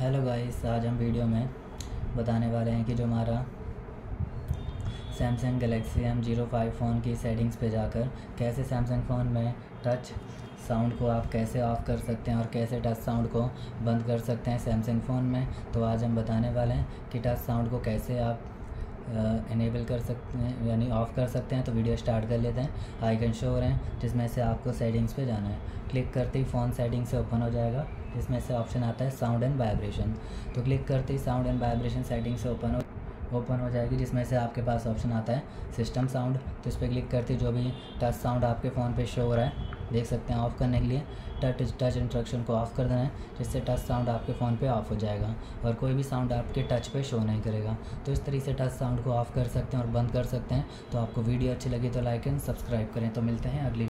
Hello guys, आज हम video में बताने वाले हैं कि जो हमारा सैमसंग गैलेक्सी M05 फ़ोन की सेटिंग्स पे जाकर कैसे सैमसंग फ़ोन में टच साउंड को आप कैसे ऑफ़ कर सकते हैं और कैसे टच साउंड को बंद कर सकते हैं सैमसंग फ़ोन में। तो आज हम बताने वाले हैं कि टच साउंड को कैसे आप इनेबल कर सकते हैं यानी ऑफ़ कर सकते हैं। तो वीडियो स्टार्ट कर लेते हैं। आइकन शो हो रहे हैं जिसमें से आपको सेटिंग्स पे जाना है। क्लिक करते ही फ़ोन सेटिंग से ओपन हो जाएगा, जिसमें से ऑप्शन आता है साउंड एंड वाइब्रेशन। तो क्लिक करते ही साउंड एंड वाइब्रेशन सेटिंग से ओपन हो जाएगी, जिसमें से आपके पास ऑप्शन आता है सिस्टम साउंड। तो इस पर क्लिक करते ही जो भी टच साउंड आपके फ़ोन पे शो हो रहा है, देख सकते हैं, ऑफ़ करने के लिए टच इंस्ट्रक्शन को ऑफ़ कर देना है, जिससे टच साउंड आपके फ़ोन पे ऑफ़ हो जाएगा और कोई भी साउंड आपके टच पे शो नहीं करेगा। तो इस तरीके से टच साउंड को ऑफ़ कर सकते हैं और बंद कर सकते हैं। तो आपको वीडियो अच्छी लगी तो लाइक एंड सब्सक्राइब करें। तो मिलते हैं अगली